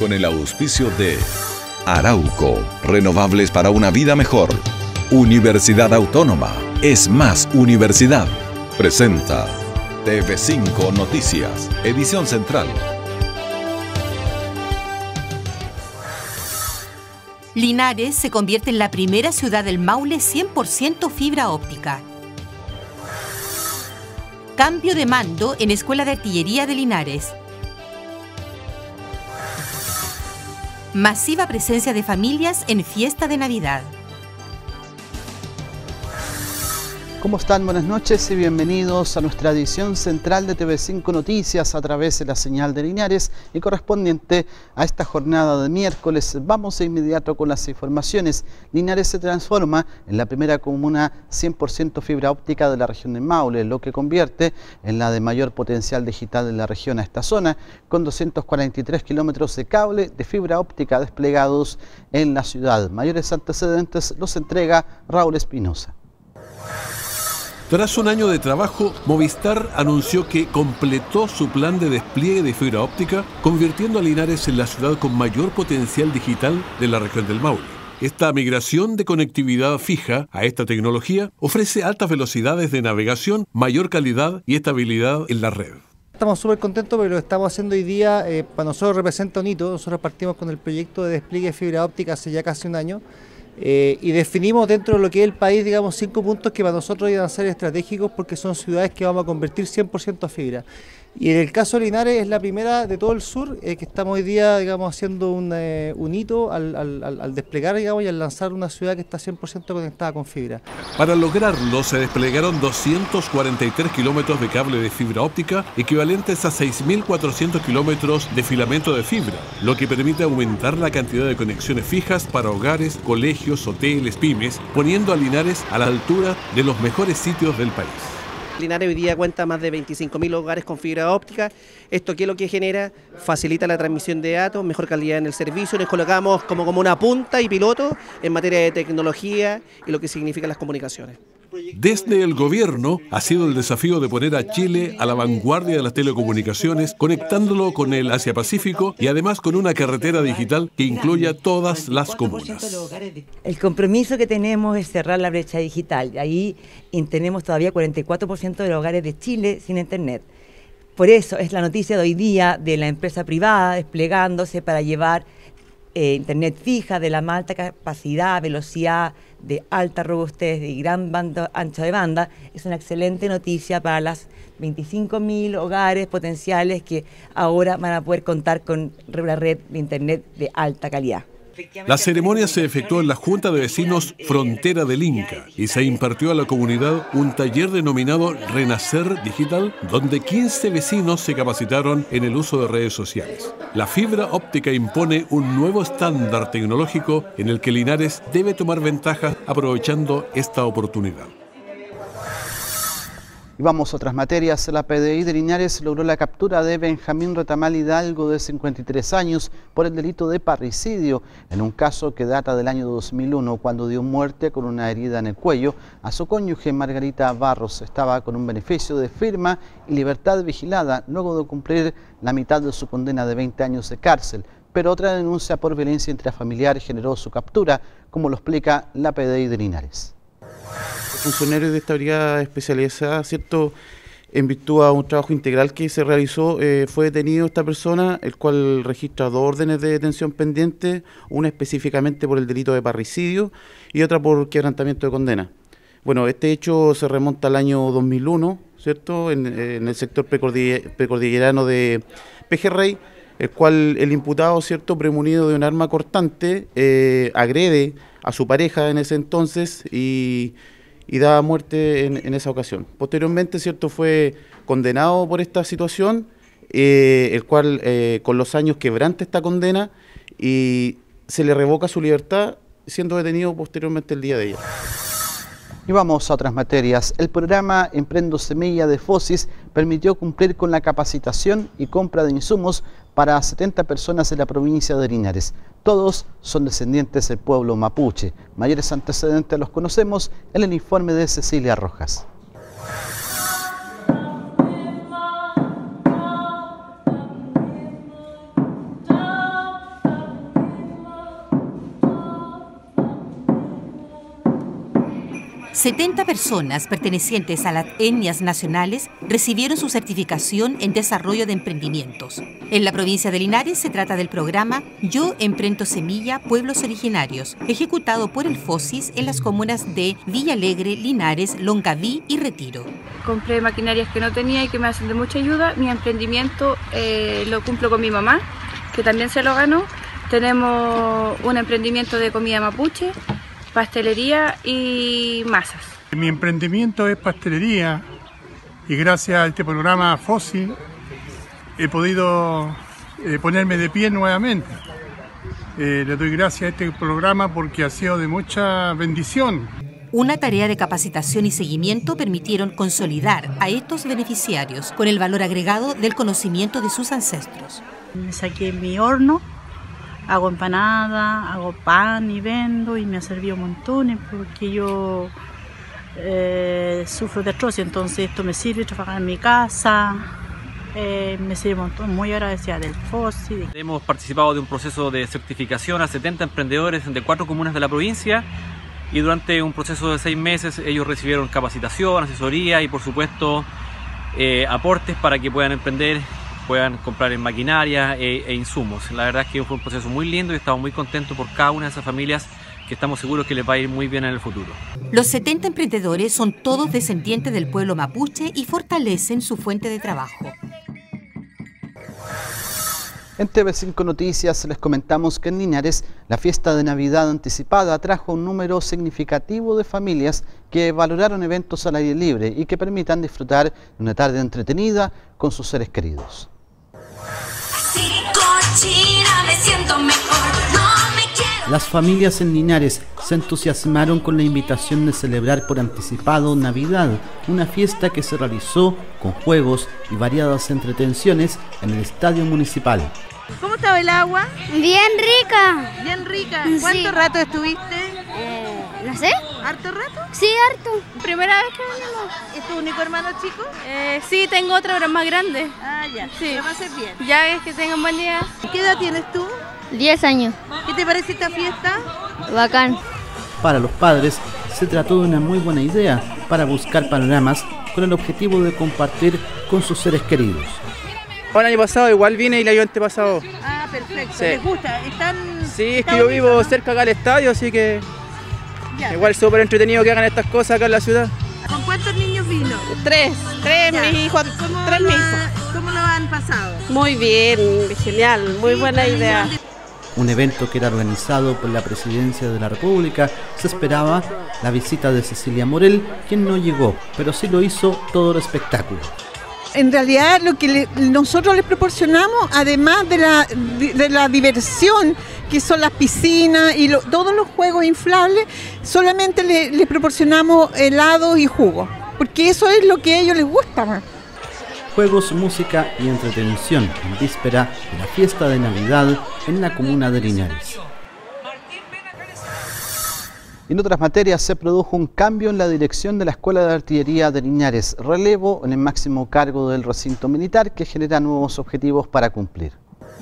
con el auspicio de Arauco, renovables para una vida mejor. Universidad Autónoma, es más universidad. Presenta TV5 Noticias, edición central. Linares se convierte en la primera ciudad del Maule 100% fibra óptica. Cambio de mando en Escuela de Artillería de Linares. Masiva presencia de familias en fiesta de Navidad. ¿Cómo están? Buenas noches y bienvenidos a nuestra edición central de TV5 Noticias a través de la señal de Linares y correspondiente a esta jornada de miércoles. Vamos de inmediato con las informaciones. Linares se transforma en la primera comuna 100% fibra óptica de la región de Maule, lo que convierte en la de mayor potencial digital de la región a esta zona, con 243 kilómetros de cable de fibra óptica desplegados en la ciudad. Mayores antecedentes los entrega Raúl Espinosa. Tras un año de trabajo, Movistar anunció que completó su plan de despliegue de fibra óptica, convirtiendo a Linares en la ciudad con mayor potencial digital de la región del Maule. Esta migración de conectividad fija a esta tecnología ofrece altas velocidades de navegación, mayor calidad y estabilidad en la red. Estamos súper contentos porque lo estamos haciendo hoy día. Para nosotros representa un hito. Nosotros partimos con el proyecto de despliegue de fibra óptica hace ya casi un año. Y definimos dentro de lo que es el país, digamos, 5 puntos que para nosotros iban a ser estratégicos porque son ciudades que vamos a convertir 100% a fibra. Y en el caso de Linares es la primera de todo el sur que estamos hoy día, digamos, haciendo un hito al desplegar, digamos, y al lanzar una ciudad que está 100% conectada con fibra. Para lograrlo se desplegaron 243 kilómetros de cable de fibra óptica, equivalentes a 6.400 kilómetros de filamento de fibra, lo que permite aumentar la cantidad de conexiones fijas para hogares, colegios, hoteles, pymes, poniendo a Linares a la altura de los mejores sitios del país. Linares hoy día cuenta más de 25.000 hogares con fibra óptica. ¿Esto qué es lo que genera? Facilita la transmisión de datos, mejor calidad en el servicio. Nos colocamos como una punta y piloto en materia de tecnología y lo que significan las comunicaciones. Desde el gobierno ha sido el desafío de poner a Chile a la vanguardia de las telecomunicaciones, conectándolo con el Asia-Pacífico y además con una carretera digital que incluya todas las comunas. El compromiso que tenemos es cerrar la brecha digital. Ahí tenemos todavía 44% de los hogares de Chile sin internet. Por eso es la noticia de hoy día de la empresa privada desplegándose para llevar internet fija de la más alta capacidad, velocidad, de alta robustez y gran ancho de banda. Es una excelente noticia para las 25.000 hogares potenciales que ahora van a poder contar con una red de internet de alta calidad. La ceremonia se efectuó en la Junta de Vecinos Frontera del Inca y se impartió a la comunidad un taller denominado Renacer Digital, donde 15 vecinos se capacitaron en el uso de redes sociales. La fibra óptica impone un nuevo estándar tecnológico en el que Linares debe tomar ventaja aprovechando esta oportunidad. Y vamos a otras materias. La PDI de Linares logró la captura de Benjamín Retamal Hidalgo, de 53 años, por el delito de parricidio, en un caso que data del año 2001, cuando dio muerte con una herida en el cuello a su cónyuge Margarita Barros. Estaba con un beneficio de firma y libertad vigilada, luego de cumplir la mitad de su condena de 20 años de cárcel. Pero otra denuncia por violencia intrafamiliar generó su captura, como lo explica la PDI de Linares. Funcionarios de esta brigada especializada, ¿cierto? En virtud a un trabajo integral que se realizó, fue detenido esta persona, el cual registra 2 órdenes de detención pendientes, una específicamente por el delito de parricidio y otra por quebrantamiento de condena. Bueno, este hecho se remonta al año 2001, ¿cierto? En el sector precordillerano de Pejerrey, el cual el imputado, ¿cierto?, premunido de un arma cortante, agrede a su pareja en ese entonces y da muerte en esa ocasión. Posteriormente, ¿cierto?, fue condenado por esta situación, el cual con los años quebranta esta condena y se le revoca su libertad, siendo detenido posteriormente el día de ayer. Y vamos a otras materias. El programa Emprendo Semilla de FOSIS permitió cumplir con la capacitación y compra de insumos para 70 personas de la provincia de Linares. Todos son descendientes del pueblo mapuche. Mayores antecedentes los conocemos en el informe de Cecilia Rojas. 70 personas pertenecientes a las etnias nacionales recibieron su certificación en desarrollo de emprendimientos. En la provincia de Linares se trata del programa Yo Emprendo Semilla Pueblos Originarios, ejecutado por el FOSIS en las comunas de Villa Alegre, Linares, Longaví y Retiro. Compré maquinarias que no tenía y que me hacen de mucha ayuda. Mi emprendimiento lo cumplo con mi mamá, que también se lo ganó. Tenemos un emprendimiento de comida mapuche, pastelería y masas. Mi emprendimiento es pastelería y gracias a este programa FOSI he podido ponerme de pie nuevamente. Le doy gracias a este programa porque ha sido de mucha bendición. Una tarea de capacitación y seguimiento permitieron consolidar a estos beneficiarios con el valor agregado del conocimiento de sus ancestros. Me saqué mi horno, hago empanada, hago pan y vendo y me ha servido montones porque yo sufro de artrosis, entonces esto me sirve trabajar en mi casa, me sirve un montón, muy agradecida del FOSI. Hemos participado de un proceso de certificación a 70 emprendedores de 4 comunas de la provincia y durante un proceso de 6 meses ellos recibieron capacitación, asesoría y por supuesto aportes para que puedan emprender, puedan comprar en maquinaria e insumos. La verdad es que fue un proceso muy lindo y estamos muy contentos por cada una de esas familias que estamos seguros que les va a ir muy bien en el futuro. Los 70 emprendedores son todos descendientes del pueblo mapuche y fortalecen su fuente de trabajo. En TV5 Noticias les comentamos que en Linares la fiesta de Navidad anticipada trajo un número significativo de familias que valoraron eventos al aire libre y que permitan disfrutar de una tarde entretenida con sus seres queridos. Las familias en Linares se entusiasmaron con la invitación de celebrar por anticipado Navidad, una fiesta que se realizó con juegos y variadas entretenciones en el estadio municipal. ¿Cómo estaba el agua? Bien rica. Bien rica. ¿Cuánto rato estuviste? No sé. ¿Harto rato? Sí, harto. ¿Primera vez que venimos? ¿Es tu único hermano chico? Sí, tengo otro, pero más grande. Ah, ya. Sí. Lo va a hacer bien. Ya ves que tengan buen día. ¿Qué edad tienes tú? 10 años. ¿Qué te parece esta fiesta? Bacán. Para los padres se trató de una muy buena idea para buscar panoramas con el objetivo de compartir con sus seres queridos. El año pasado igual vine y el año antepasado. Ah, perfecto. Sí. ¿Les gusta? Sí, es que yo vivo cerca acá del estadio, así que ya, igual súper entretenido que hagan estas cosas acá en la ciudad. ¿Con cuántos niños vino? Tres mis hijos. ¿Cómo lo han pasado? Muy bien, genial, muy buena idea. Un evento que era organizado por la Presidencia de la República. Se esperaba la visita de Cecilia Morel, quien no llegó, pero sí lo hizo todo el espectáculo. En realidad lo que nosotros les proporcionamos, además de la diversión, que son las piscinas y todos los juegos inflables, solamente les proporcionamos helados y jugos, porque eso es lo que a ellos les gusta más. Juegos, música y entretención en víspera de la fiesta de Navidad en la comuna de Linares. En otras materias se produjo un cambio en la dirección de la Escuela de Artillería de Linares, relevo en el máximo cargo del recinto militar que genera nuevos objetivos para cumplir.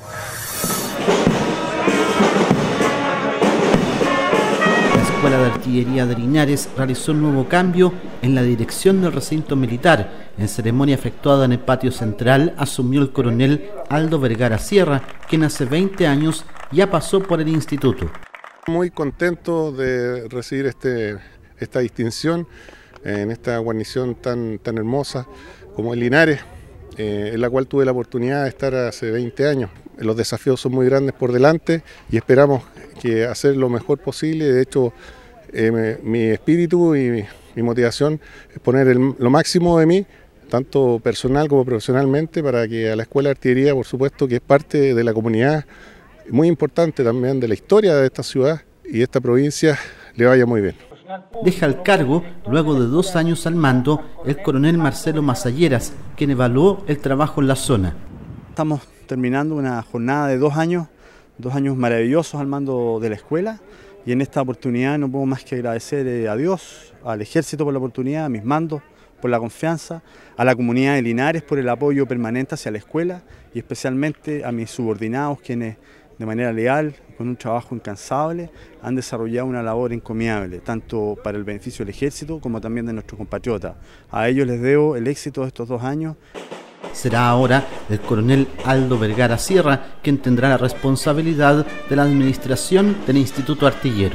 La Escuela de Artillería de Linares realizó un nuevo cambio en la dirección del recinto militar. En ceremonia efectuada en el patio central asumió el coronel Aldo Vergara Sierra, quien hace 20 años ya pasó por el instituto. Muy contento de recibir esta distinción en esta guarnición tan hermosa como el Linares, en la cual tuve la oportunidad de estar hace 20 años. Los desafíos son muy grandes por delante y esperamos que hacer lo mejor posible. De hecho, mi espíritu y mi motivación es poner lo máximo de mí, tanto personal como profesionalmente, para que a la Escuela de Artillería, por supuesto, que es parte de la comunidad, muy importante también de la historia de esta ciudad y de esta provincia, le vaya muy bien. Deja el cargo, luego de 2 años al mando, el coronel Marcelo Mazalleras, quien evaluó el trabajo en la zona. Estamos terminando una jornada de 2 años maravillosos al mando de la escuela, y en esta oportunidad no puedo más que agradecer a Dios, al ejército por la oportunidad, a mis mandos por la confianza, a la comunidad de Linares por el apoyo permanente hacia la escuela y especialmente a mis subordinados, quienes de manera leal, con un trabajo incansable, han desarrollado una labor encomiable, tanto para el beneficio del ejército como también de nuestros compatriotas. A ellos les debo el éxito de estos 2 años. Será ahora el coronel Aldo Vergara Sierra quien tendrá la responsabilidad de la administración del Instituto Artillero.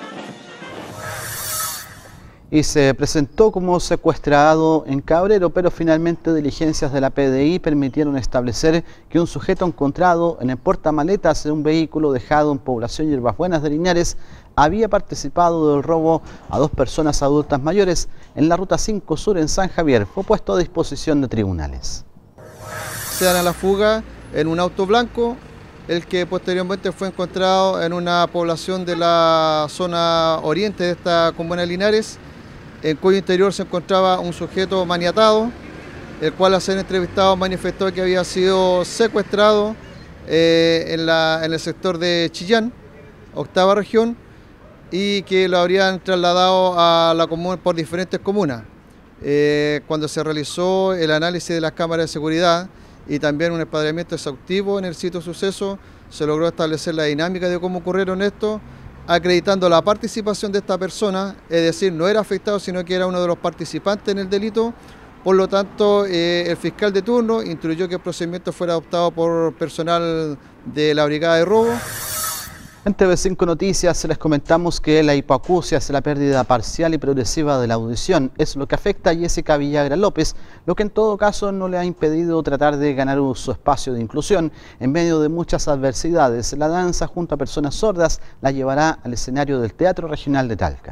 Y se presentó como secuestrado en Cabrero, pero finalmente diligencias de la PDI permitieron establecer que un sujeto encontrado en el portamaletas de un vehículo dejado en población Hierbas Buenas de Linares había participado del robo a 2 personas adultas mayores en la Ruta 5 Sur en San Javier. Fue puesto a disposición de tribunales. Se dan a la fuga en un auto blanco, el que posteriormente fue encontrado en una población de la zona oriente de esta comuna de Linares, en cuyo interior se encontraba un sujeto maniatado, el cual al ser entrevistado manifestó que había sido secuestrado en el sector de Chillán, 8ª región, y que lo habrían trasladado a la comuna por diferentes comunas. Cuando se realizó el análisis de las cámaras de seguridad y también un escuadrillamiento exhaustivo en el sitio de suceso, se logró establecer la dinámica de cómo ocurrieron esto, acreditando la participación de esta persona, es decir, no era afectado, sino que era uno de los participantes en el delito. Por lo tanto, el fiscal de turno instruyó que el procedimiento fuera adoptado por personal de la Brigada de Robo. En TV5 Noticias les comentamos que la hipoacusia es la pérdida parcial y progresiva de la audición. Es lo que afecta a Jessica Villagra López, lo que en todo caso no le ha impedido tratar de ganar su espacio de inclusión. En medio de muchas adversidades, la danza junto a personas sordas la llevará al escenario del Teatro Regional de Talca.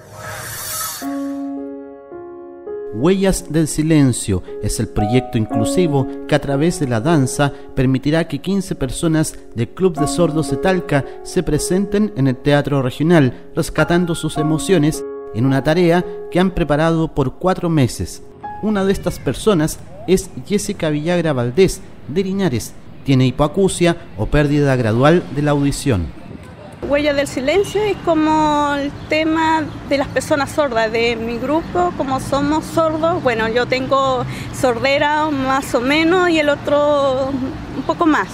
Huellas del Silencio es el proyecto inclusivo que a través de la danza permitirá que 15 personas del Club de Sordos de Talca se presenten en el Teatro Regional, rescatando sus emociones en una tarea que han preparado por 4 meses. Una de estas personas es Jessica Villagra Valdés, de Linares. Tiene hipoacusia o pérdida gradual de la audición. Huella del Silencio es como el tema de las personas sordas de mi grupo, como somos sordos. Bueno, yo tengo sordera más o menos y el otro un poco más.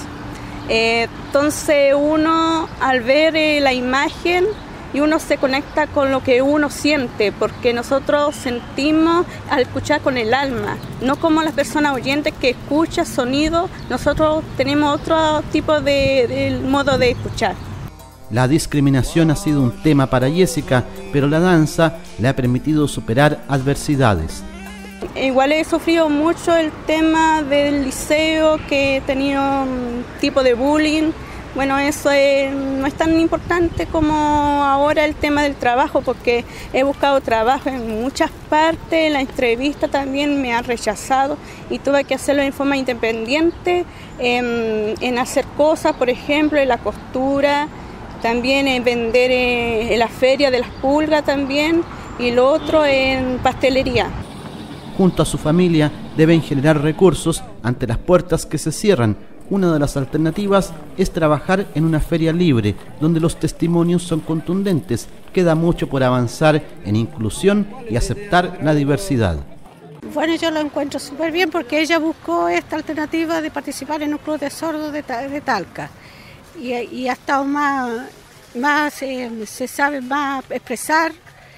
Entonces uno al ver la imagen y uno se conecta con lo que uno siente, porque nosotros sentimos al escuchar con el alma, no como las personas oyentes que escuchan sonido. Nosotros tenemos otro tipo de modo de escuchar. La discriminación ha sido un tema para Jessica, pero la danza le ha permitido superar adversidades. Igual he sufrido mucho el tema del liceo, que he tenido un tipo de bullying. Bueno, eso no es tan importante como ahora el tema del trabajo, porque he buscado trabajo en muchas partes, la entrevista también me ha rechazado y tuve que hacerlo en forma independiente, en hacer cosas, por ejemplo, en la costura, también en vender en la feria de las pulgas también, y lo otro en pastelería. Junto a su familia deben generar recursos ante las puertas que se cierran. Una de las alternativas es trabajar en una feria libre, donde los testimonios son contundentes. Queda mucho por avanzar en inclusión y aceptar la diversidad. Bueno, yo lo encuentro súper bien porque ella buscó esta alternativa de participar en un club de sordos de Talca. Y ha estado más se sabe más expresar,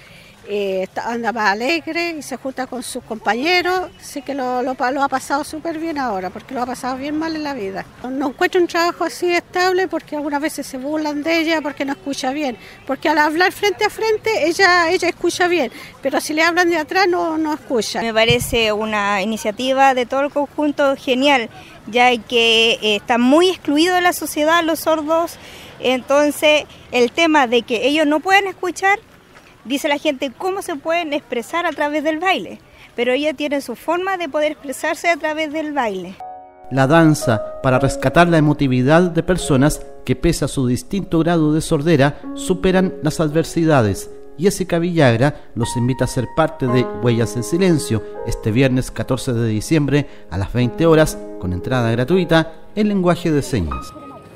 anda más alegre y se junta con sus compañeros. Sé que lo ha pasado súper bien ahora, porque lo ha pasado bien mal en la vida. No encuentro un trabajo así estable porque algunas veces se burlan de ella porque no escucha bien, porque al hablar frente a frente ella escucha bien, pero si le hablan de atrás no escucha. Me parece una iniciativa de todo el conjunto genial, ya que están muy excluidos de la sociedad los sordos. Entonces el tema de que ellos no pueden escuchar, dice la gente, ¿cómo se pueden expresar a través del baile? Pero ellos tienen su forma de poder expresarse a través del baile. La danza para rescatar la emotividad de personas que, pese a su distinto grado de sordera, superan las adversidades. Jessica Villagra los invita a ser parte de Huellas del Silencio este viernes 14 de diciembre a las 20 horas con entrada gratuita en lenguaje de señas.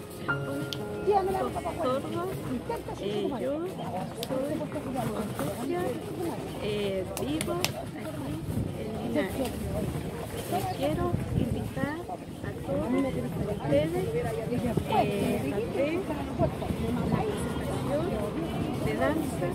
Vivo aquí en Linares. Les quiero invitar a todos ustedes a ver de danza,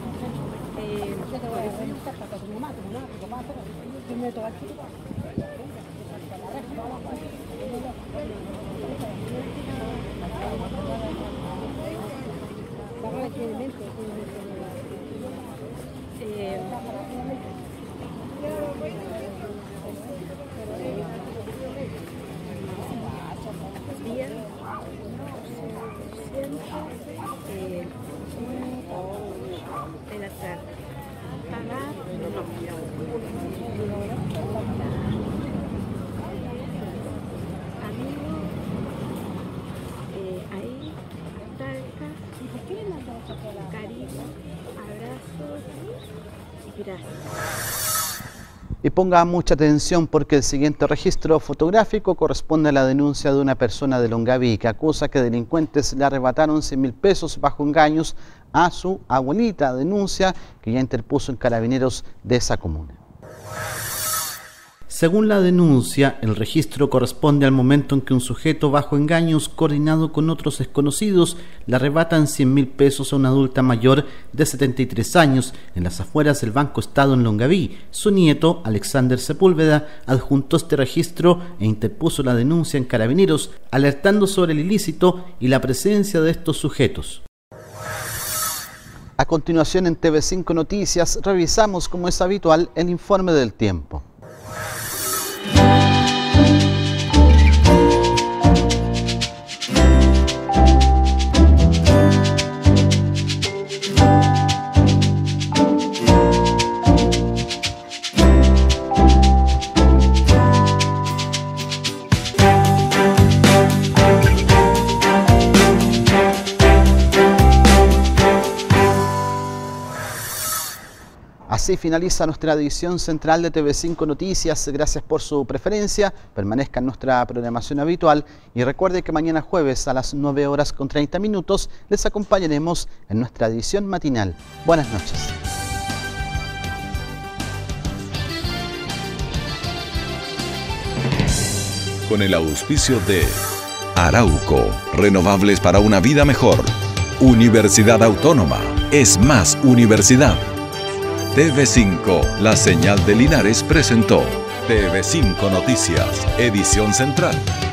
el azar. Pagar, amigo, ahí, Talca, cariño, abrazos y gracias. Y ponga mucha atención porque el siguiente registro fotográfico corresponde a la denuncia de una persona de Longaví que acusa que delincuentes le arrebataron 100.000 pesos bajo engaños a su abuelita, denuncia que ya interpuso en Carabineros de esa comuna. Según la denuncia, el registro corresponde al momento en que un sujeto bajo engaños coordinado con otros desconocidos le arrebatan 100.000 pesos a una adulta mayor de 73 años en las afueras del Banco Estado en Longaví. Su nieto, Alexander Sepúlveda, adjuntó este registro e interpuso la denuncia en Carabineros, alertando sobre el ilícito y la presencia de estos sujetos. A continuación en TV5 Noticias revisamos, como es habitual, el informe del tiempo. Así finaliza nuestra edición central de TV5 Noticias. Gracias por su preferencia. Permanezca en nuestra programación habitual y recuerde que mañana jueves a las 9:30 les acompañaremos en nuestra edición matinal. Buenas noches. Con el auspicio de Arauco, renovables para una vida mejor. Universidad Autónoma, es más universidad. TV5, la señal de Linares presentó TV5 Noticias, edición central.